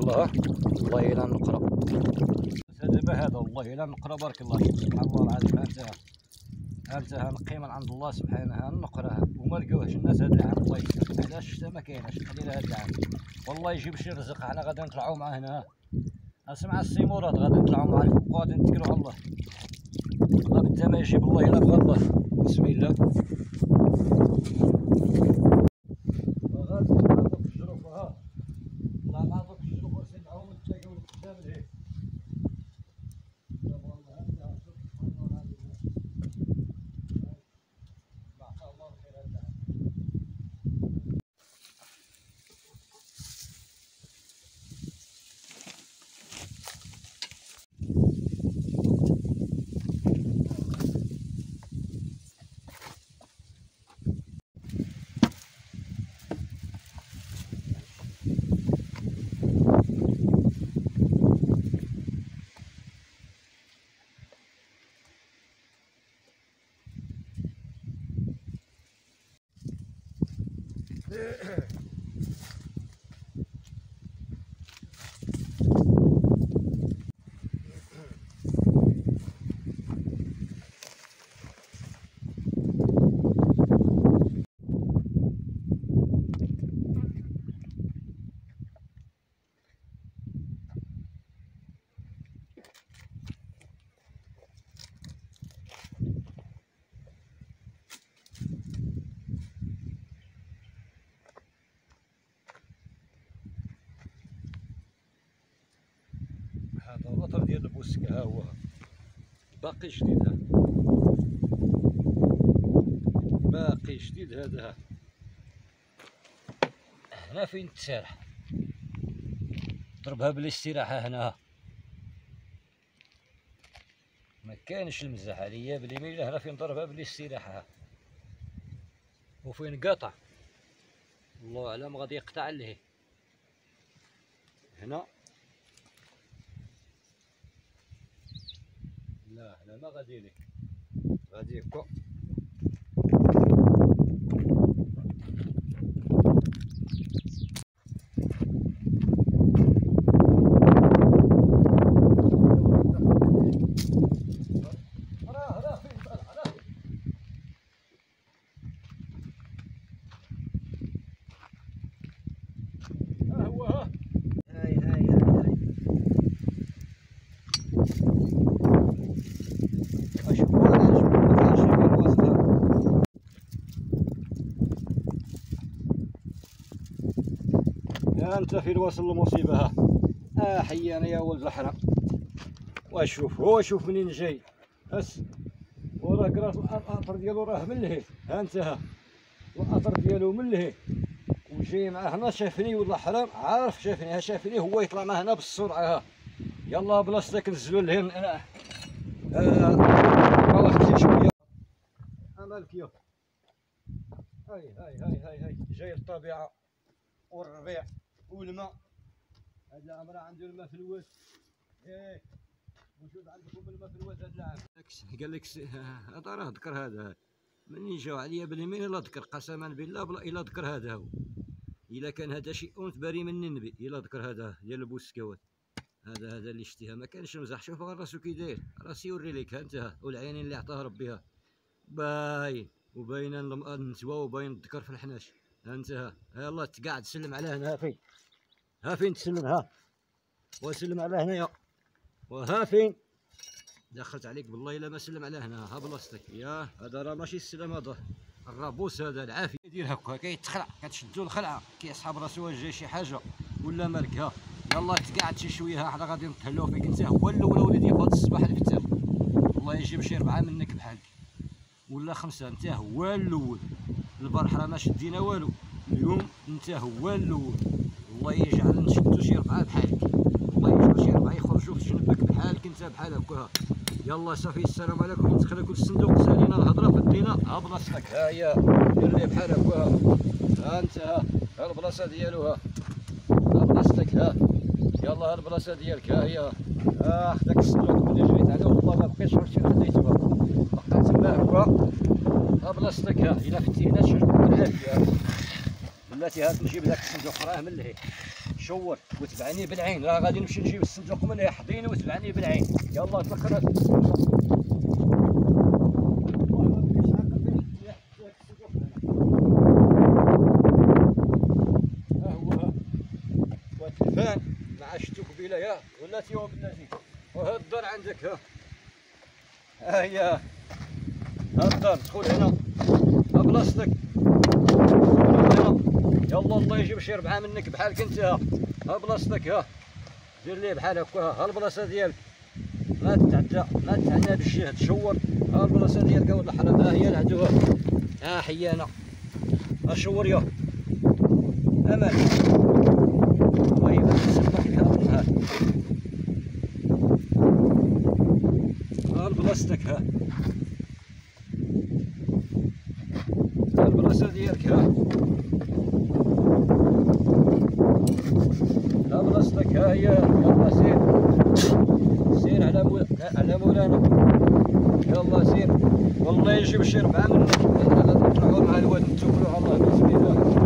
الله. والله الا نقرا هذا والله الا نقرا بارك الله فيك. سبحان الله العظيم. انتها نقي من عند الله سبحانه نقراها وما لقاوهش الناس هذا العام. الله يستر علاش الشتا ما كايناش ندير هذا العام. والله يجيب شي رزق. حنا غادي نطلعوا مع هنا. اسمع السي مراد غادي نطلعوا مع الفوق وغادي نتكلوا على الله. والله بنت ما يجيب الله الا بغى الله. بسم الله. هذا الوتر ديال البوسكه ها هو باقي جديد. باقي جديد هذا. هنا فين تسارح ضربها بالاستراحه. هنا ما كانش المزح عليا بلي ما الا هنا فين ضربها بالاستراحه وفين قطع الله اعلم غادي يقطع ليه. هنا لا لا ما غادي لك غادي هكا. انت فين واصل المصيبه. ها حيانا يا ولد الحرام. وشوف هو شوف منين جاي. بس وراه قرات الاثر ديالو راه من لهيه. ها انت ها الاثر ديالو من لهيه وجاي معاه هنا. شافني والله حرام عارف شافني. ها شافني هو يطلع معاه هنا بالسرعه. ها يلا بلاصتك نزلوا لهيه. انا واحد شويه مالك يا هاي جاي الطبيعه والربيع والماء. هاد العام راه عنده الماء في الواد. ياك موجود عندكم الماء في الواد هاد العام. قال لك هذا راه ذكر هذا منين جاو عليا بلي مين الا ذكر قسما بالله بلا الا ذكر هذا هو. الا كان هذا شيء انت بري من النبي الا ذكر هذا ديال البوسكوات. هذا اللي شتيها ما كانش مزح. شوف غير راسو كي داير. راسي يوري لك. ها انت والعينين اللي عطاه ربي باين وباين النتوى وباين الذكر في الحناش. ها انت ها يلا تقعد تسلم على هنا. فين ها فين تسلم. ها وسلم على هنايا. وها فين دخلت عليك بالله الا ما سلم على هنا. ها بلاصتك. يا هذا راه ماشي السلام. هذا الرابوس. هذا العافيه يدير هكا كيتخلع كتشدو الخلعه كيسحب راسو واش جاي شي حاجه ولا مالك. ها يلا تقعد شي شويه. ها حنا غادي نتهلاو فيك. انت هو الاول وليدي في هذا الصباح الفتاح. الله يجيب شي 4 منك بحالك ولا 5. انت هو الاول. البارح راه ما شدينا والو. اليوم انت هو الاول. الله يجعل نشدو شي 4 بحالك. الله يجعل شي 4 يخرجوا في جنبك بحالك انت بحال هكا. يلا صافي السلام عليكم. ندخل لكم الصندوق سالينا الهضره فدينا. ها بلاصتك. ها هي دير لي بحال هكا. ها انت ها البلاصه ديالو. ها بلاصتك. ها يلا ها البلاصه ديالك. ها هي داك الصندوق ملي جريت عليه والله ما بقيتش عرفتي خليته. بقى تما هكا. ها بلاصتك. ها الا فتي هنا تشرب بالعافيه. بلاتي هات نجيب داك الصندوق راه من لهيه. شور وتبعني بالعين، راه غادي نمشي نجيب الصندوق من يحضيني وتبعني بالعين. يلا تبكر. التلفان مع شتو قبيله يا ولاتي هو بلاتي. وهاد الدار عندك ها هي، هاد الدار دخل هنا ها بلاصتك. يلا الله يجيب شي ربعه منك بحالك انت. ها بلاصتك ها، دير ليه بحال هكا. ها البلاصه ديالك ما تتعنى بالشي تشور. ها البلاصه ديالك ولد الحرام. ها هي العدو ها حيانه. ها شور يا امان. الله يبارك فيك هذا النهار. ها بلاصتك ها، ها البلاصه ديالك ها. ها بلاصتك ها هي. يلا سير سير على مولانا. يلا سير والله يجيب شي ربعه منك. غادي نطلعوا مع الواد نتوكلوا على الله بسم الله.